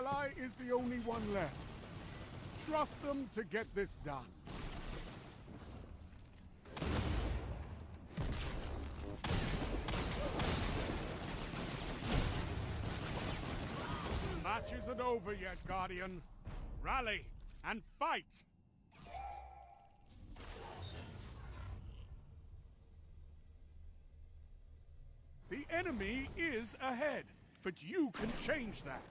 ally is the only one left. Trust them to get this done. Match isn't over yet, Guardian. Rally and fight! The enemy is ahead, but you can change that.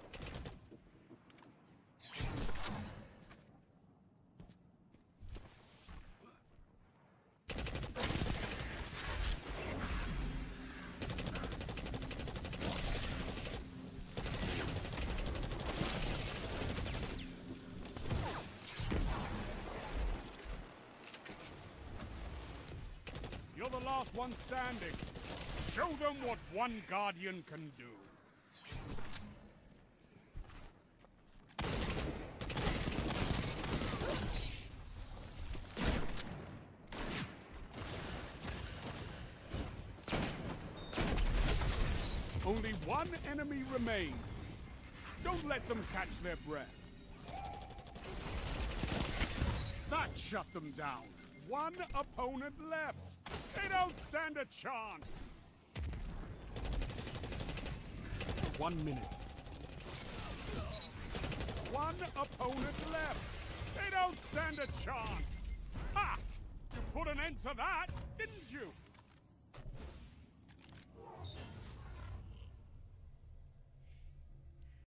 You're the last one standing. Show them what one Guardian can do. Only one enemy remains. Don't let them catch their breath. That shut them down. One opponent left. They don't stand a chance. 1 minute. One opponent left. They don't stand a chance. Ha! You put an end to that, didn't you?